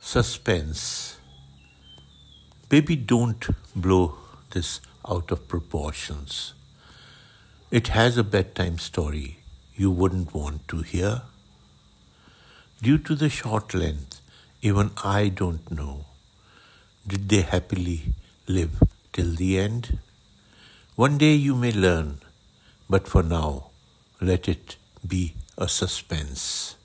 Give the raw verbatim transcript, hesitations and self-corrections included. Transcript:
Suspense. Baby, don't blow this out of proportions. It has a bedtime story you wouldn't want to hear. Due to the short length, even I don't know. Did they happily live till the end? One day you may learn, but for now, let it be a suspense.